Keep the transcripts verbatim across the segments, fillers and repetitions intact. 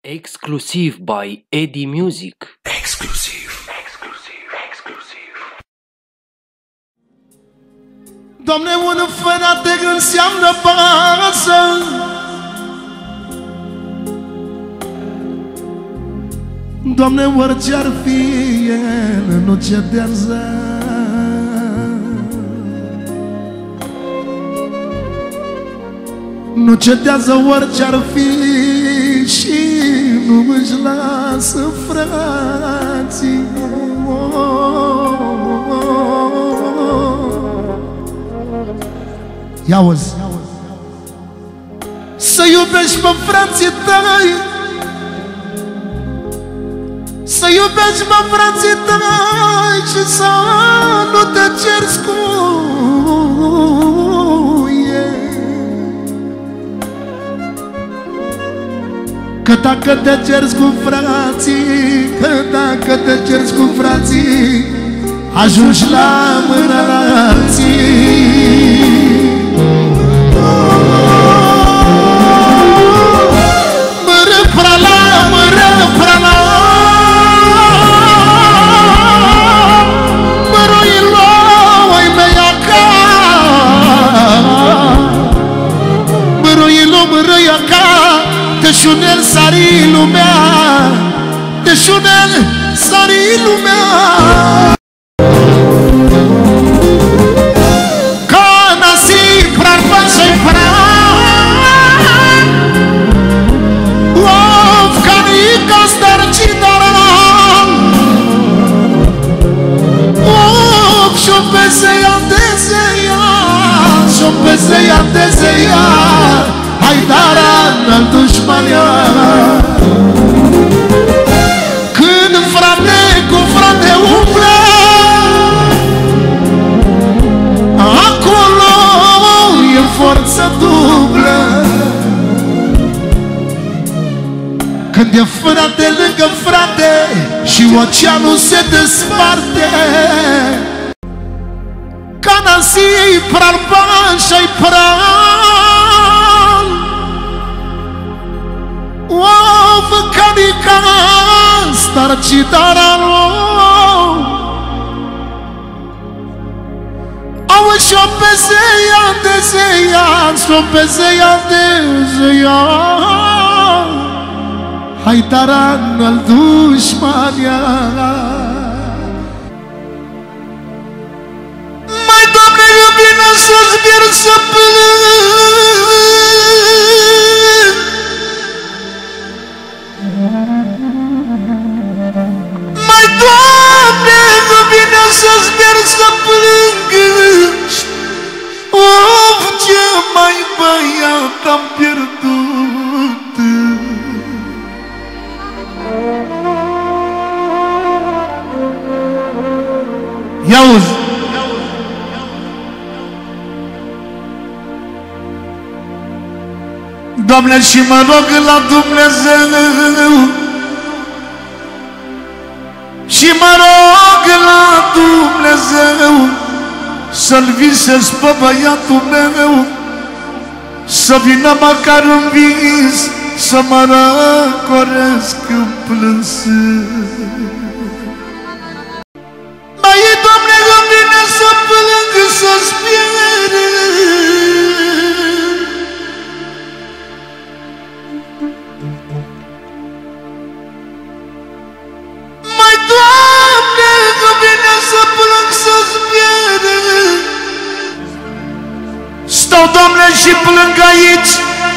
Exclusiv by Eddie Music. Exclusiv. Exclusiv. Exclusiv. Doamne, un fărate înseamnă pasă. Doamne, orice-ar fi, el nu cedează. Nu cedează orice-ar fi și nu își lasă frații. Ia auzi, să iubești pe frații tăi, să iubești pe frații tăi și să nu te ceri cu ei. Că dacă te ceri cu frații, că dacă te ceri cu frații, ajungi la mâna alții. Mără prala, mără prala, măroi loi meiaca, măroi lo mărăiaca, te șunel sari lumea, te șunel sari lumea. Zeia de zeia, haidara n-al dușmania. Când frate cu frate umblă, acolo e forță dublă. Când e frate lângă frate și oceanul se desparte, Canasii pralban și-ai pral, o văcanica starcidaralo. Au și-o pe zeia de zeia, și-o pe zeia de zeia, haitaran al dușmania. Să-ți pierd să plâng, mai Doamne, nu vine să-ți pierd să plâng. Of, ce mai băiat am pierdut. Ia-uzi, Doamne, și mă rog la Dumnezeu, și mă rog la Dumnezeu să-l visez pe băiatul meu, să vină măcar în vis, să mă răcoresc în plâns. Mai Doamne, îmi vine să plâng, să-ți pierd. Stau, Doamne, și plâng aici,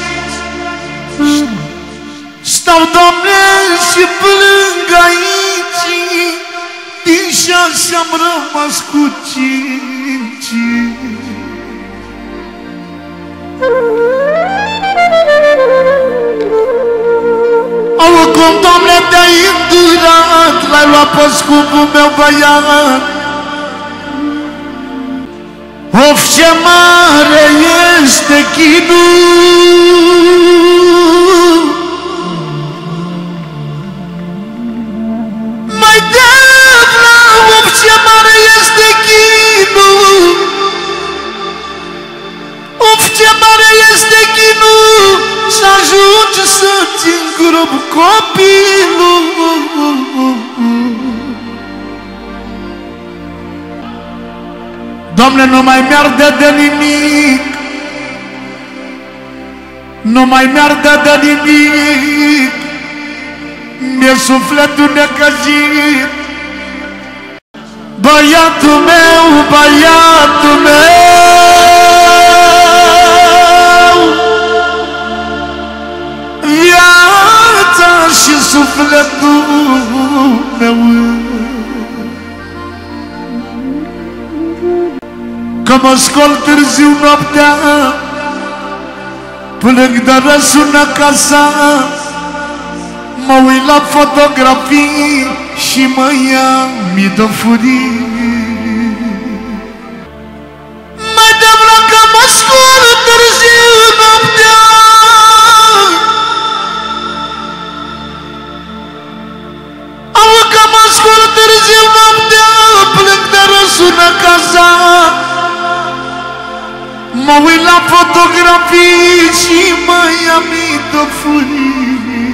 stau, Doamne, și plâng aici, din șase am rămas cu cinci. Au, cum, Doamne, te-ai îndurat, l-ai luat pe scumpul meu băiat. Of, ce mare este chinul, mai dă-la, of, ce mare este chinul, of, ce mare este chinul, să ajungi să-ți grup copilul. Doamne, nu mai mi-arde de nimic, nu mai mi-arde de nimic, mi-e sufletul necăjit. Băiatul meu, băiatul meu, viața și sufletul meu. Că mă scol târziu noaptea, plâng de răsună casa, mă uit la fotografii și mă ia mii de furii. Mai devreme că mă scol târziu noaptea, au că mă scol târziu noaptea, plâng de răsună casa, mă uit la fotografii și mă ia mii de furii.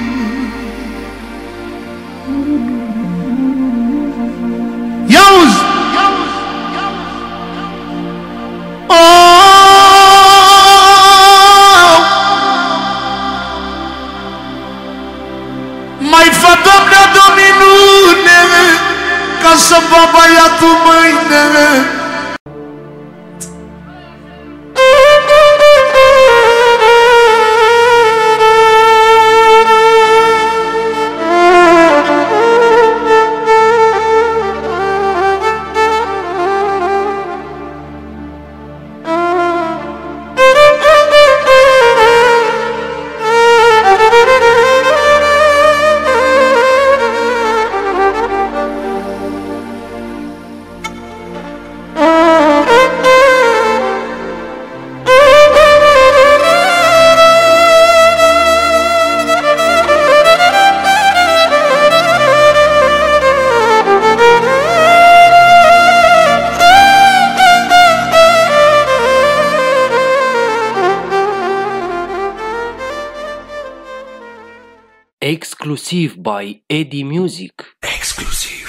Ia-uzi! Oh! Mai fă, Doamne, de-o minune, ca să vă băiatul mâine. Exclusive by Eddie Music. Exclusive.